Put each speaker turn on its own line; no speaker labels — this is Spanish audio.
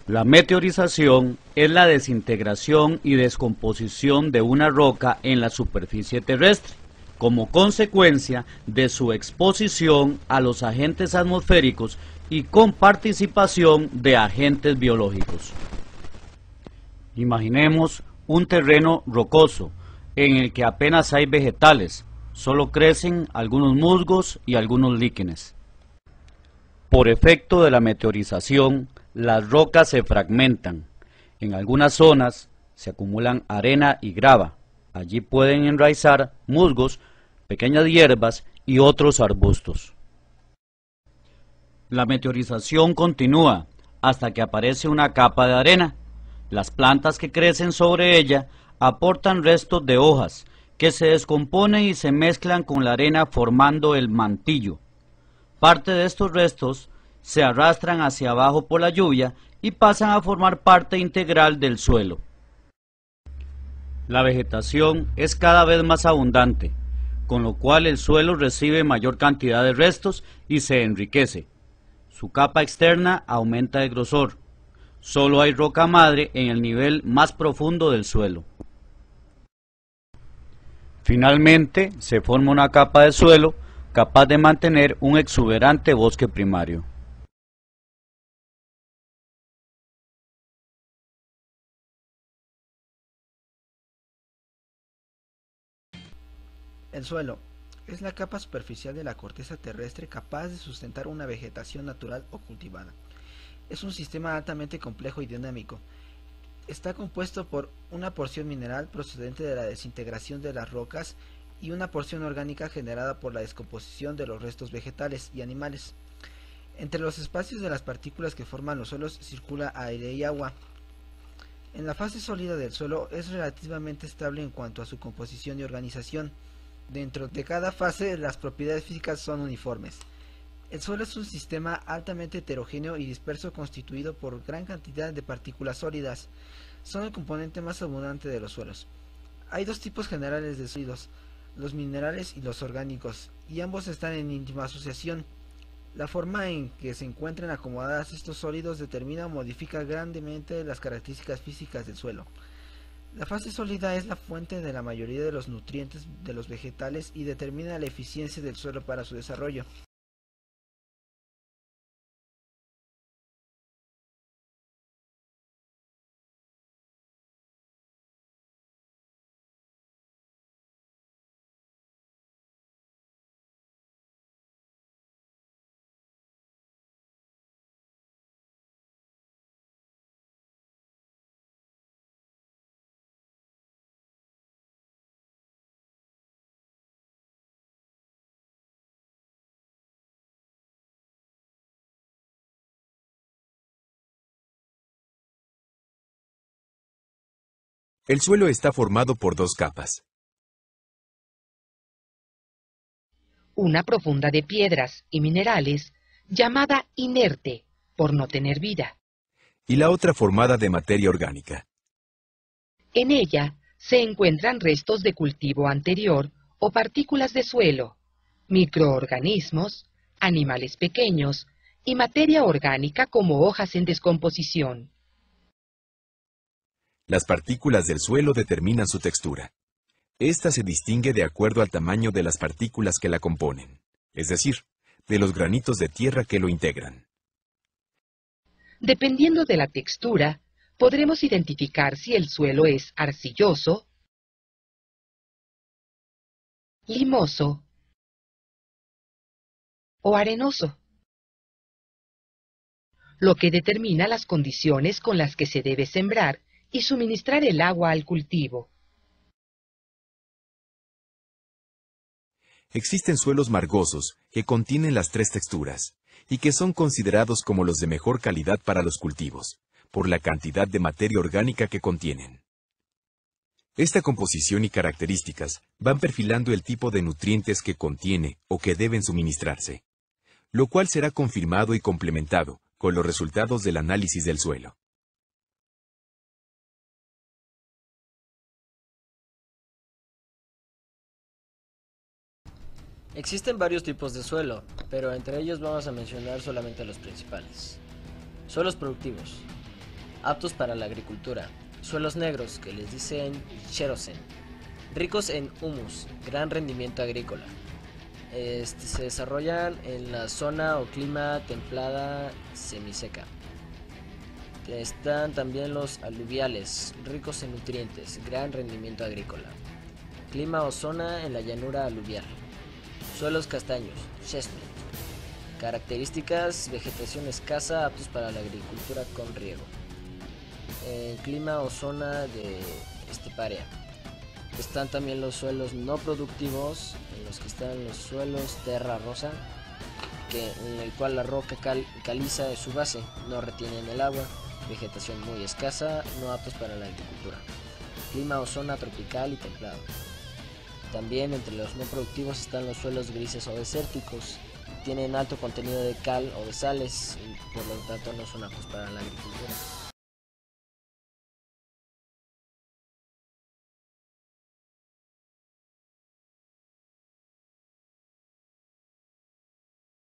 La meteorización es la desintegración y descomposición de una roca en la superficie terrestre, como consecuencia de su exposición a los agentes atmosféricos y con participación de agentes biológicos. Imaginemos un terreno rocoso en el que apenas hay vegetales, solo crecen algunos musgos y algunos líquenes. Por efecto de la meteorización, las rocas se fragmentan. En algunas zonas se acumulan arena y grava. Allí pueden enraizar musgos, pequeñas hierbas y otros arbustos. La meteorización continúa hasta que aparece una capa de arena. Las plantas que crecen sobre ella aportan restos de hojas que se descomponen y se mezclan con la arena formando el mantillo. Parte de estos restos se arrastran hacia abajo por la lluvia y pasan a formar parte integral del suelo. La vegetación es cada vez más abundante, con lo cual el suelo recibe mayor cantidad de restos y se enriquece. Su capa externa aumenta de grosor. Solo hay roca madre en el nivel más profundo del suelo. Finalmente, se forma una capa de suelo capaz de mantener un exuberante bosque primario.
El suelo es la capa superficial de la corteza terrestre capaz de sustentar una vegetación natural o cultivada. Es un sistema altamente complejo y dinámico. Está compuesto por una porción mineral procedente de la desintegración de las rocas y una porción orgánica generada por la descomposición de los restos vegetales y animales. Entre los espacios de las partículas que forman los suelos circula aire y agua. En la fase sólida del suelo es relativamente estable en cuanto a su composición y organización. Dentro de cada fase las propiedades físicas son uniformes. El suelo es un sistema altamente heterogéneo y disperso constituido por gran cantidad de partículas sólidas. Son el componente más abundante de los suelos. Hay dos tipos generales de sólidos, los minerales y los orgánicos, y ambos están en íntima asociación. La forma en que se encuentran acomodados estos sólidos determina o modifica grandemente las características físicas del suelo. La fase sólida es la fuente de la mayoría de los nutrientes de los vegetales y determina la eficiencia del suelo para su desarrollo.
El suelo está formado por dos capas.
Una profunda de piedras y minerales, llamada inerte, por no tener vida.
Y la otra formada de materia orgánica.
En ella se encuentran restos de cultivo anterior o partículas de suelo, microorganismos, animales pequeños y materia orgánica como hojas en descomposición.
Las partículas del suelo determinan su textura. Esta se distingue de acuerdo al tamaño de las partículas que la componen, es decir, de los granitos de tierra que lo integran.
Dependiendo de la textura, podremos identificar si el suelo es arcilloso, limoso o arenoso, lo que determina las condiciones con las que se debe sembrar y suministrar el agua al cultivo.
Existen suelos margosos que contienen las tres texturas y que son considerados como los de mejor calidad para los cultivos, por la cantidad de materia orgánica que contienen. Esta composición y características van perfilando el tipo de nutrientes que contiene o que deben suministrarse, lo cual será confirmado y complementado con los resultados del análisis del suelo.
Existen varios tipos de suelo, pero entre ellos vamos a mencionar solamente los principales. Suelos productivos. Aptos para la agricultura. Suelos negros, que les dicen xerosen. Ricos en humus, gran rendimiento agrícola. Se desarrollan en la zona o clima templada semiseca. Están también los aluviales, ricos en nutrientes, gran rendimiento agrícola. Clima o zona en la llanura aluvial. Suelos castaños, chestnut. Características: vegetación escasa, aptos para la agricultura con riego. Clima o zona de esteparia. Están también los suelos no productivos, en los que están los suelos terra rosa, en el cual la roca caliza es su base, no retienen el agua. Vegetación muy escasa, no aptos para la agricultura. Clima o zona tropical y templado. También entre los no productivos están los suelos grises o desérticos. Tienen alto contenido de cal o de sales y por lo tanto no son aptos para la agricultura.